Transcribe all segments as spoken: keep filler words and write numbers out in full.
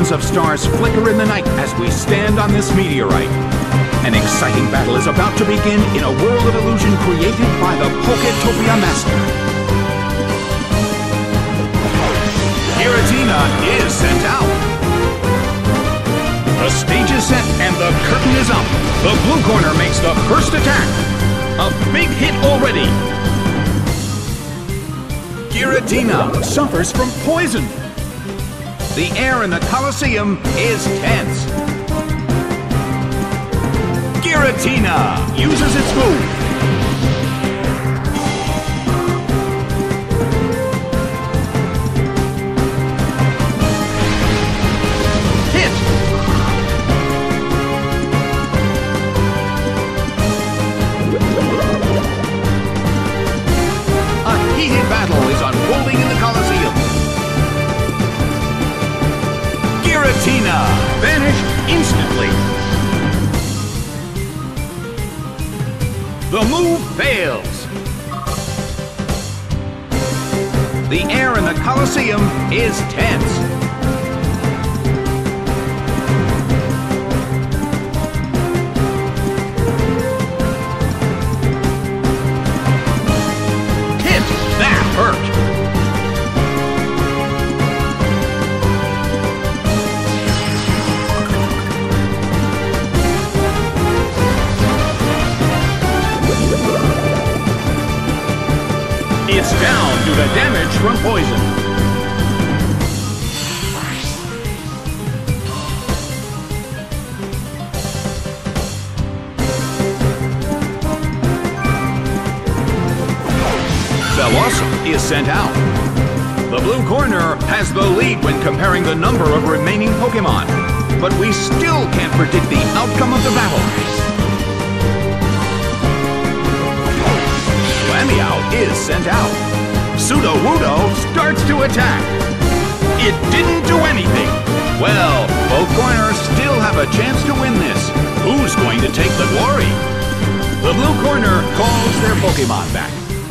Thousands of stars flicker in the night as we stand on this meteorite. An exciting battle is about to begin in a world of illusion created by the Poketopia Master. Giratina is sent out. The stage is set and the curtain is up. The blue corner makes the first attack. A big hit already. Giratina suffers from poison. The air in the Colosseum is tense. Giratina uses its move. Battle is unfolding in the Colosseum. Giratina vanished instantly. The move fails. The air in the Colosseum is tense. It's down due to damage from poison. Velossum is sent out. The blue corner has the lead when comparing the number of remaining Pokemon, but we still can't predict the outcome of the battle. Lamiao is sent out. Sudowoodo starts to attack. It didn't do anything. Well, both corners still have a chance to win this. Who's going to take the glory? The blue corner calls their Pokemon back.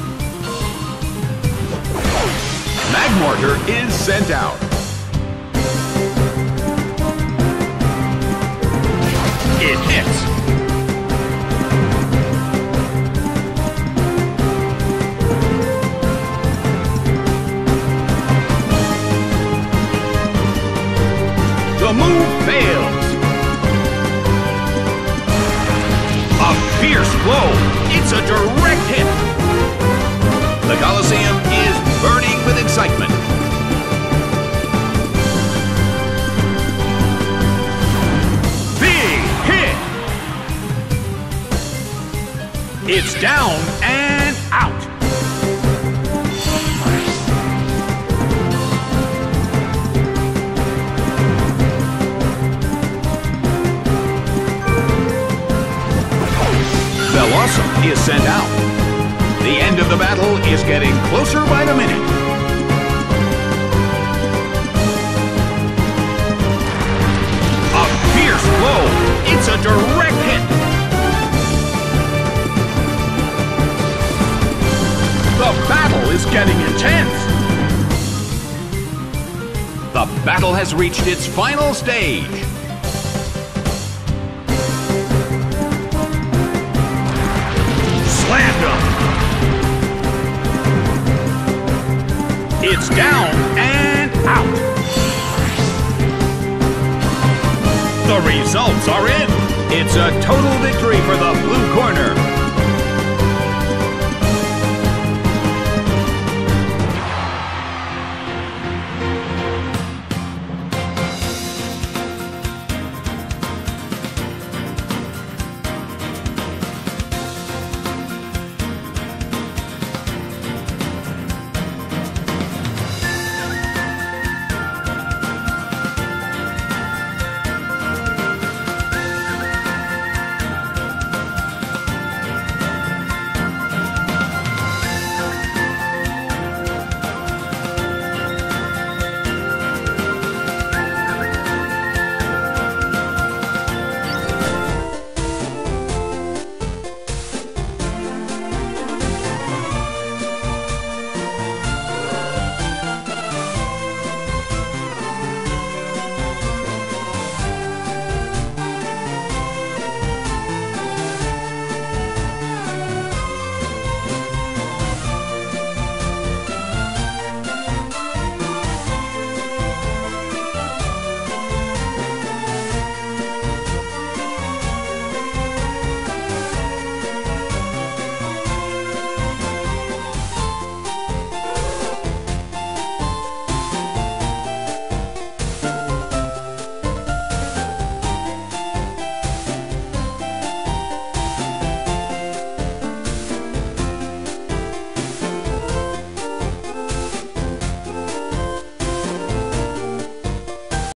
Magmortar is sent out. It hits. The move fails. A fierce blow. It's a direct hit. The Colosseum is burning with excitement. Big hit. It's down and out. Velossum is sent out. The end of the battle is getting closer by the minute. A fierce blow. It's a direct hit. The battle is getting intense. The battle has reached its final stage. It's down and out. The results are in. It's a total victory for the blue corner.